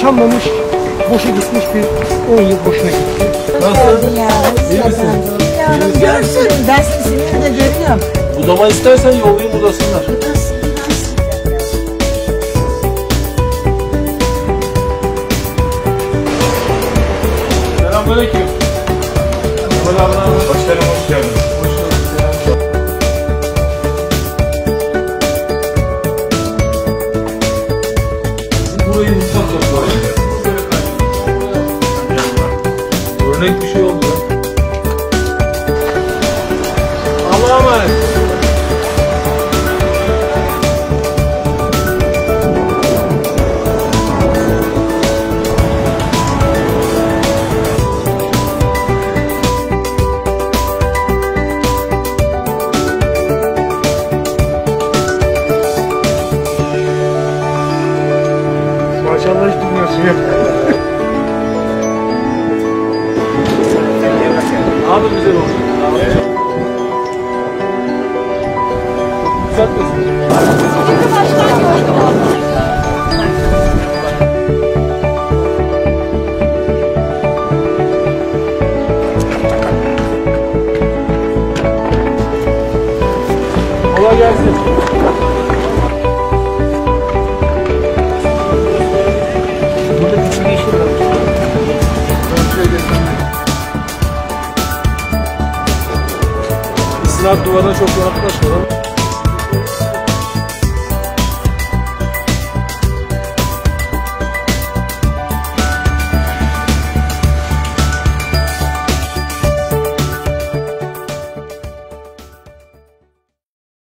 yaşanmamış, boşa gitmiş bir 10 yıl boşuna gitti. Nasıl? Ya, İyi misin? yavrum görsün. Gazetesini de görüyorum. Budama istersen yollayayım budasınlar. Selamünaleyküm. Başkanım hoş geldiniz. Burayı mutfak toplağı. Örnek bir şey oldu ya. Allah'a emanet. Maşallah hiç bilmiyorsun ya. Abi güzel oldu. Güzel misin? Kolay gelsin. Burada küçük bir işim var. İstinad duvarına çok yaklaşmadan